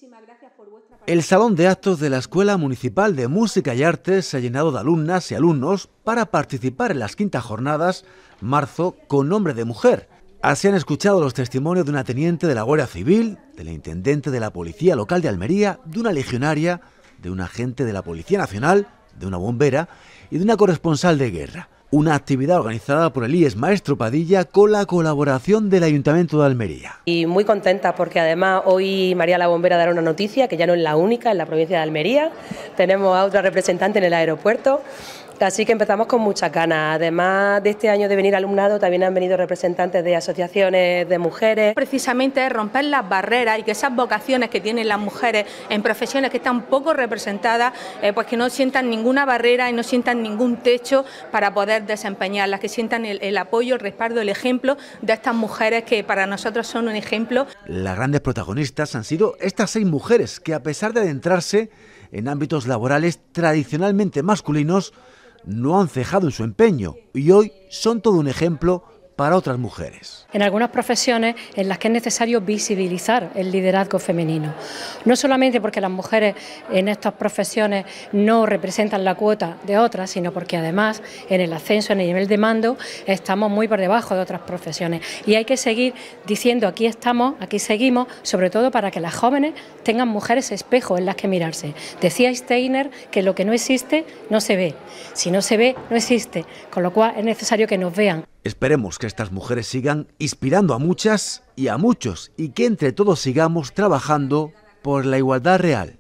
El salón de actos de la Escuela Municipal de Música y Artes se ha llenado de alumnas y alumnos para participar en las quintas jornadas Marzo con nombre de mujer. Así han escuchado los testimonios de una teniente de la Guardia Civil, de la intendente de la Policía Local de Almería, de una legionaria, de un agente de la Policía Nacional, de una bombera y de una corresponsal de guerra. Una actividad organizada por el IES Maestro Padilla con la colaboración del Ayuntamiento de Almería. Y muy contenta porque además hoy María la Bombera dará una noticia que ya no es la única en la provincia de Almería. Tenemos a otra representante en el aeropuerto. Así que empezamos con muchas ganas. Además de este año de venir alumnado, también han venido representantes de asociaciones de mujeres. Precisamente es romper las barreras y que esas vocaciones que tienen las mujeres en profesiones que están poco representadas, pues que no sientan ninguna barrera y no sientan ningún techo para poder desempeñarlas, que sientan el apoyo, el respaldo, el ejemplo de estas mujeres que para nosotros son un ejemplo. Las grandes protagonistas han sido estas 6 mujeres que, a pesar de adentrarse en ámbitos laborales tradicionalmente masculinos, no han cejado en su empeño y hoy son todo un ejemplo para otras mujeres. En algunas profesiones en las que es necesario visibilizar el liderazgo femenino, no solamente porque las mujeres en estas profesiones no representan la cuota de otras, sino porque además en el ascenso, en el nivel de mando, estamos muy por debajo de otras profesiones y hay que seguir diciendo aquí estamos, aquí seguimos, sobre todo para que las jóvenes tengan mujeres espejo en las que mirarse. Decía Steiner que lo que no existe no se ve, si no se ve no existe, con lo cual es necesario que nos vean. Esperemos que estas mujeres sigan inspirando a muchas y a muchos y que entre todos sigamos trabajando por la igualdad real.